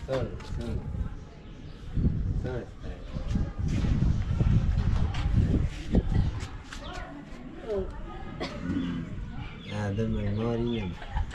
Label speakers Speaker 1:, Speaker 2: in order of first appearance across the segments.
Speaker 1: هذا الماري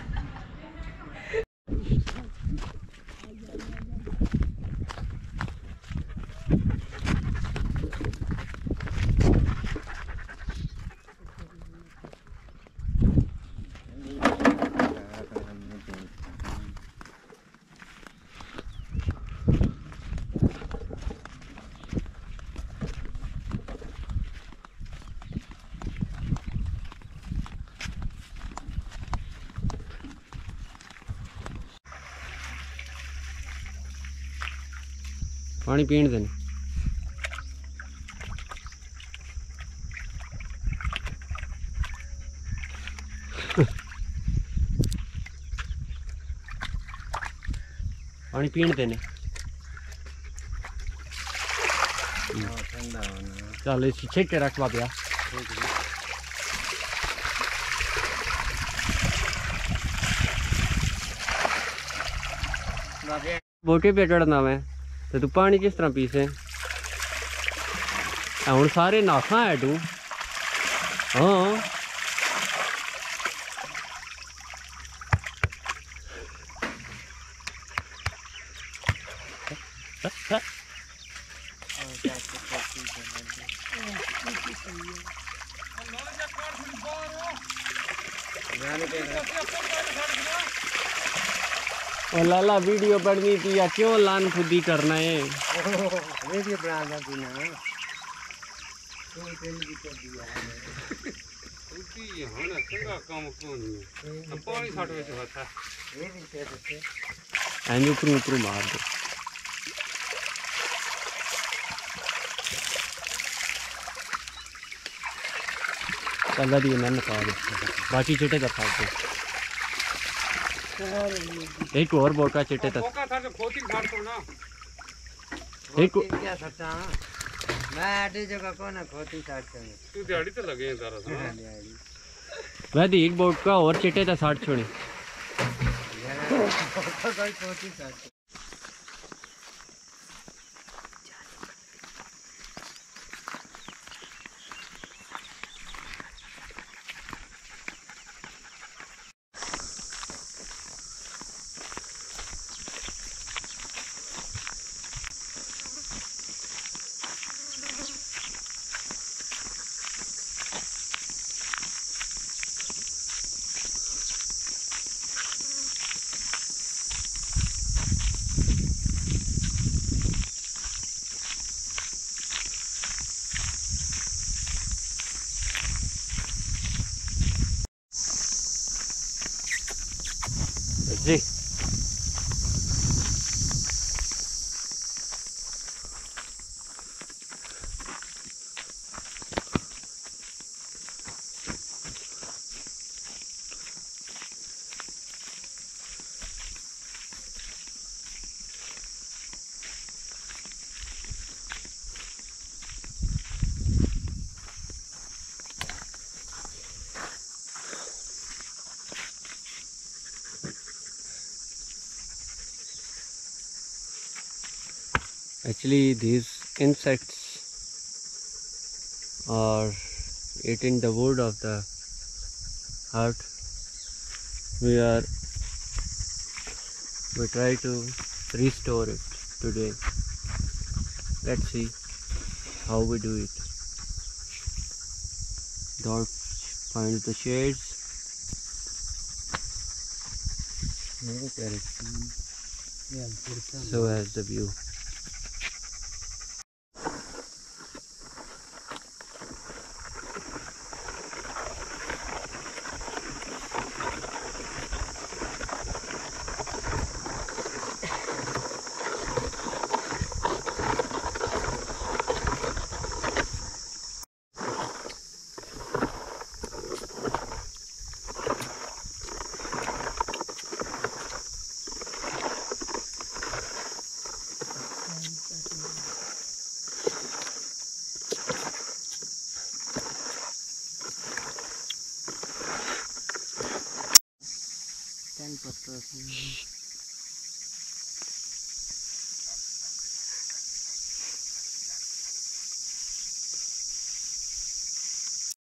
Speaker 1: पानी पीण देने पानी पीण देने चल इस छिटे रख बाबा बोटे पे चढ़ना मैं तो तू पानी किस तरह पीसे हूँ सारे नाखा है तू हाँ और लाला वीडियो बननी थी या क्यों लान खुदी करना है वीडियो बनाना थी ना तो भी कर दिया है उसी है ना चंगा काम क्यों नहीं पानी छाट में होता ये भी कहते हैं जो ऊपर मार दो चल दिए मैंने पा दे बाकी चिटे का फाड़ दो एक और बोका चिट्टे तक बोका था जो खोती फाड़ तो ना एक क्या सच्चा मैं आटे जगह को ना खोती काटते हैं तू दिहाड़ी तो लगे हैं तारा सा मैं दी एक बोका और चिट्टे तक 60 छोड़ी कोई खोती काटते जी Actually, these insects are eating the wood of the hut. We try to restore it today. Let's see how we do it. Dog finds the shades. So as the view.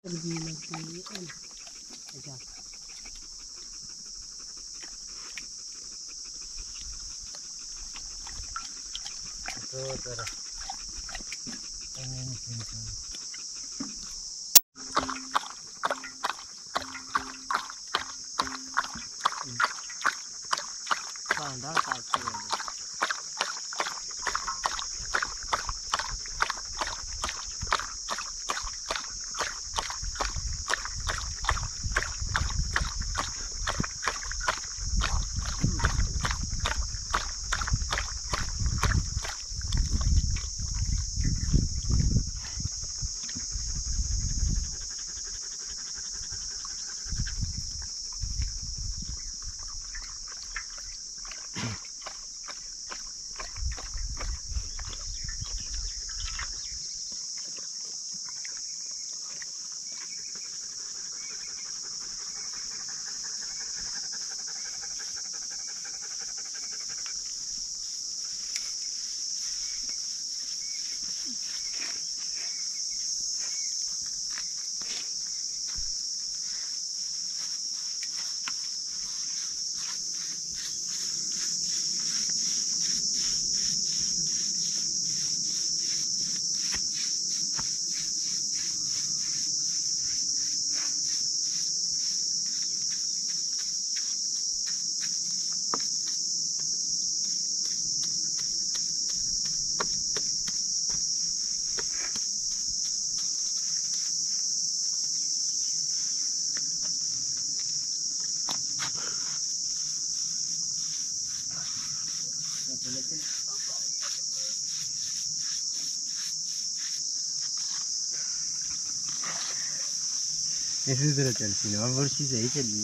Speaker 1: इसी तरह चलती ना वर्षी सही चली।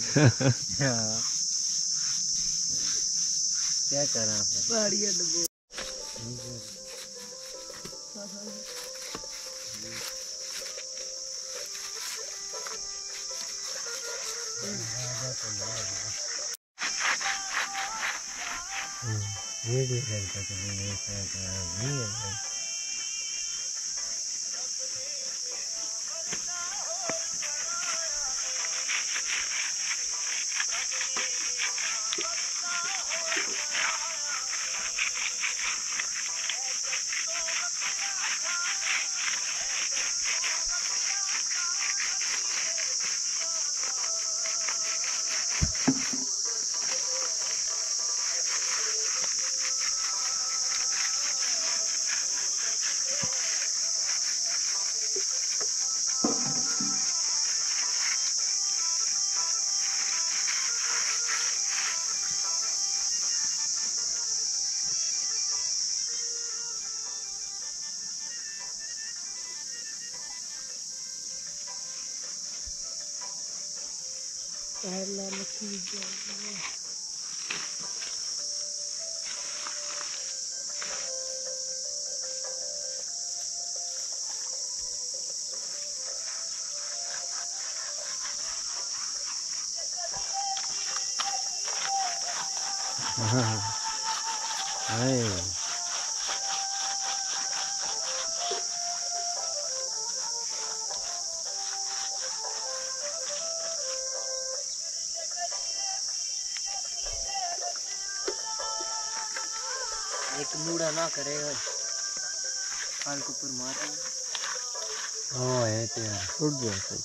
Speaker 1: हाँ क्या करा बढ़िया डब्बो वीडियो करता तो एक मूड़ा ना करेगा हाल को ऊपर मार ओ है तो यार उठ गया सही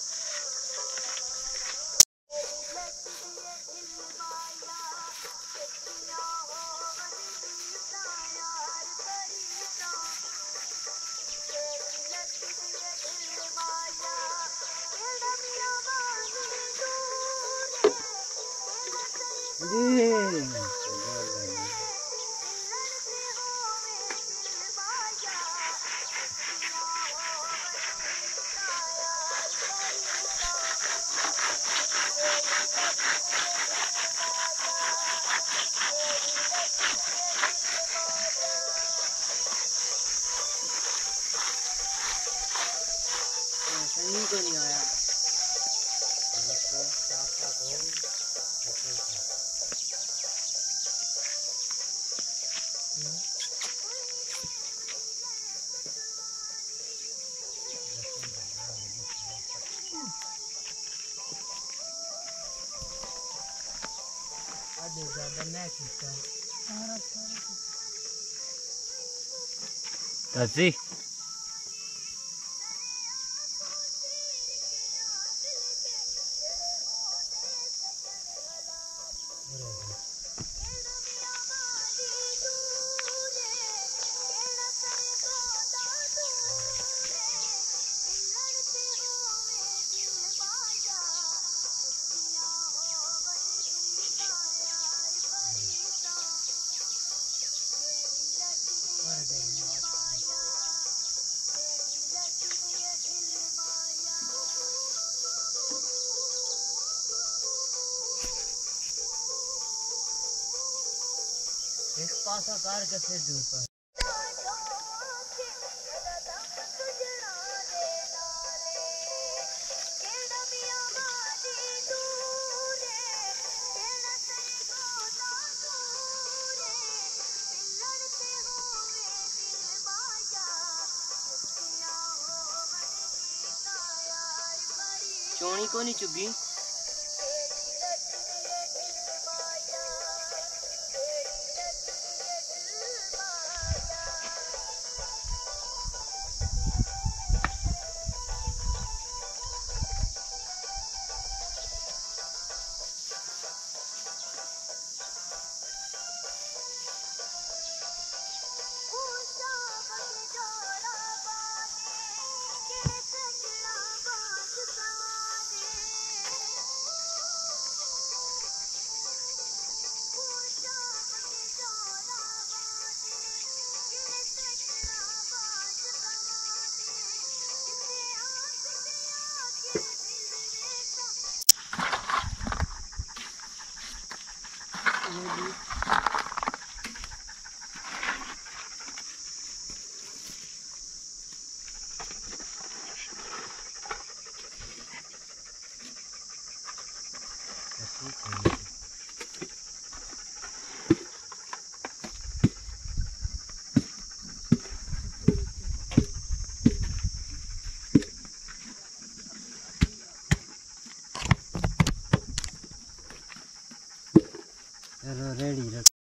Speaker 1: तो नहीं आया आधे ज्यादा नहीं खींचा ताजी एक पासा कार कैसे दूर पर चोणी को नहीं चुगी रेडी